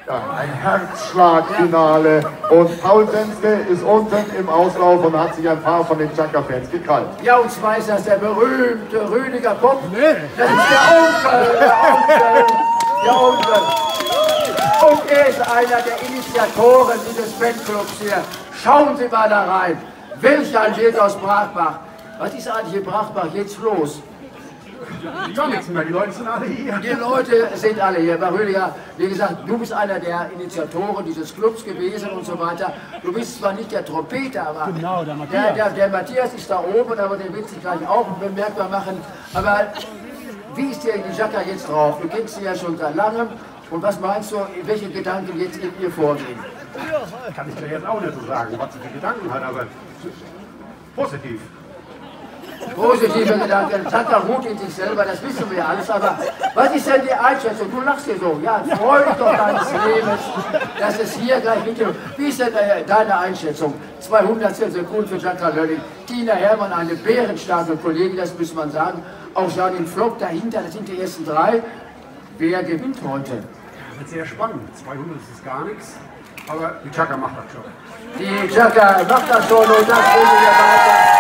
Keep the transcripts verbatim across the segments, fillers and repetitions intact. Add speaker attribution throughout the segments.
Speaker 1: Ja, ein Herzschlagfinale. Und Paul Senske ist unten im Auslauf und hat sich ein paar von den Chaka-Fans gekrallt.
Speaker 2: Ja, und zwar ist das der berühmte Rüdiger Kopp. Das ist der Onkel, der Onkel, der Onkel. Und er ist einer der Initiatoren dieses Fanclubs hier. Schauen Sie mal da rein. Welch ein Bild aus Brachbach. Was ist eigentlich in Brachbach jetzt los?
Speaker 3: Gar nichts mehr, die Leute sind alle hier.
Speaker 2: Die Leute sind alle hier. Bei Rüdiger, wie gesagt, du bist einer der Initiatoren dieses Clubs gewesen und so weiter. Du bist zwar nicht der Trompeter, aber
Speaker 3: genau, der Matthias.
Speaker 2: Der, der, der Matthias ist da oben, aber den willst du gleich auch bemerkbar machen. Aber wie ist dir die Chaka jetzt drauf? Du kennst sie ja schon seit langem. Und was meinst du, welche Gedanken jetzt in ihr vorgehen?
Speaker 3: Kann ich dir jetzt auch nicht so sagen, was sie für Gedanken hat, aber positiv.
Speaker 2: Positive Gedanken, Chaka ruht in sich selber, das wissen wir ja alles, aber was ist denn die Einschätzung? Du lachst dir so, ja, freu dich doch deines Lebens, dass es hier gleich mit dir. Wie ist denn deine Einschätzung? zweihundert Sekunden für Chaka Lölling, Tina Hermann, eine bärenstarke Kollegin, das muss man sagen, auch Janine Flock dahinter, das sind die ersten drei. Wer gewinnt heute?
Speaker 3: Ja, wird sehr spannend, zweihundert ist gar nichts, aber die Chaka macht das schon.
Speaker 2: Die Chaka macht das schon und das bringen wir weiter.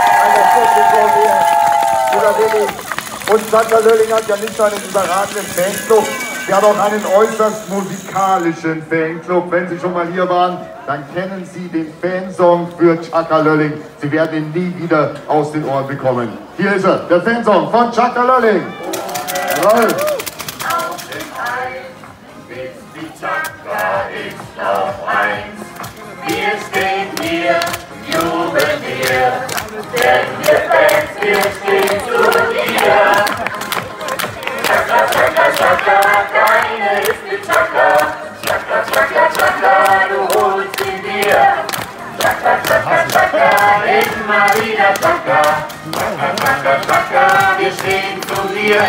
Speaker 2: Oder Willi.
Speaker 1: Und Chaka Lölling hat ja nicht nur einen überragenden Fanclub, sie hat auch einen äußerst musikalischen Fanclub. Wenn Sie schon mal hier waren, dann kennen Sie den Fansong für Chaka Lölling. Sie werden ihn nie wieder aus den Ohren bekommen. Hier ist er, der Fansong von Chaka Lölling. Jawohl.
Speaker 4: Auf dem Eis ist die Chaka ist auf eins. Wir stehen hier, jubeln hier. Denn wir Fans, wir stehen zu dir. Chaka, Chaka, Chaka, deine ist die Chaka. Chaka, Chaka, Chaka, du holst sie dir. Chaka, Chaka, Chaka, immer wieder Chaka. Chaka, Chaka, Chaka, wir stehen zu dir.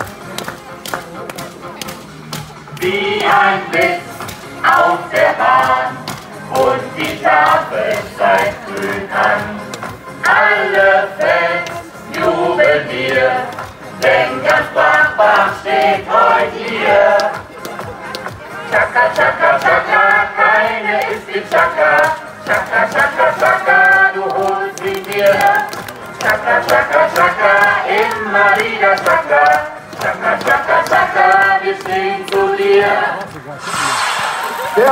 Speaker 4: Wie ein Blitz auf der Bahn und die Tafel zeigt grün an. Alle Fans jubeln hier, denn ganz Brachbach steht heute hier. Chaka, Chaka, Chaka, keine ist die Chaka. Chaka, Chaka, Chaka, du holst sie dir. Chaka, Chaka, Chaka, immer wieder Chaka. Chaka, Chaka, Chaka, wir stehen zu dir.
Speaker 1: Der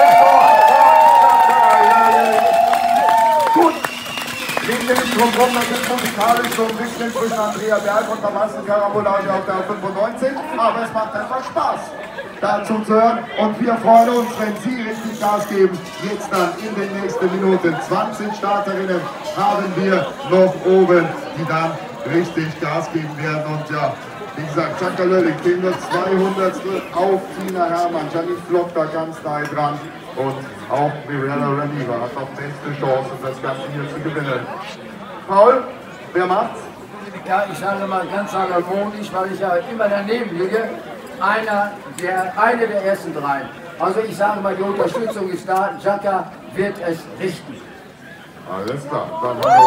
Speaker 1: Wegen dem Drumherum, das ist musikalisch so ein bisschen zwischen Andrea Berg und Vermassenkarambolage auf der fünfundneunzig, aber es macht einfach Spaß, dazu zu hören. Und wir freuen uns, wenn Sie richtig Gas geben. Jetzt dann in den nächsten Minuten zwanzig Starterinnen haben wir noch oben, die dann richtig Gas geben werden. Und ja, wie gesagt, Chaka Lölling kriegen wir zweihundert auf Tina Hermann, Janine Flock da ganz nahe dran. Und auch Mirella Raniva hat noch beste Chance, das Ganze hier zu gewinnen. Paul, wer macht's?
Speaker 2: Ja, ich sage mal ganz salomonisch, weil ich ja immer daneben liege, einer der, eine der ersten drei. Also ich sage mal, die Unterstützung ist da, Chaka wird es richten.
Speaker 1: Alles klar, dann haben wir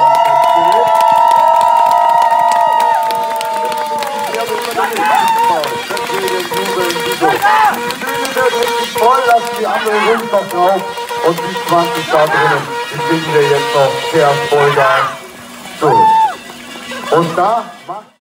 Speaker 1: voll, lassen die anderen Jungs noch drauf und die zwanzig Starterinnen, die kriegen wir jetzt noch sehr Vollgas durch. Und da macht